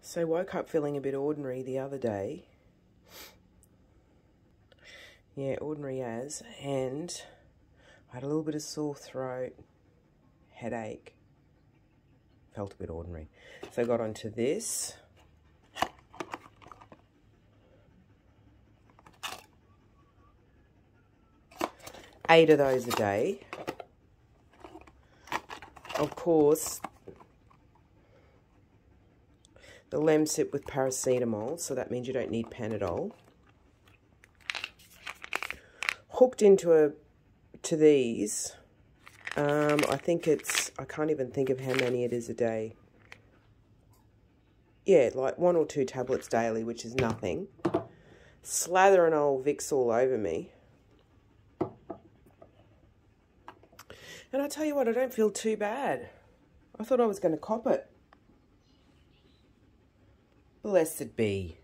So woke up feeling a bit ordinary the other day. Yeah, ordinary as. And I had a little bit of sore throat, headache. Felt a bit ordinary. So I got onto this. Eight of those a day. Of course, the Lemsip with paracetamol, so that means you don't need Panadol. Hooked into these, I think it's, I can't even think of how many it is a day. Yeah, like 1 or 2 tablets daily, which is nothing. Slather an old Vicks all over me. And I tell you what, I don't feel too bad. I thought I was going to cop it. Blessed be.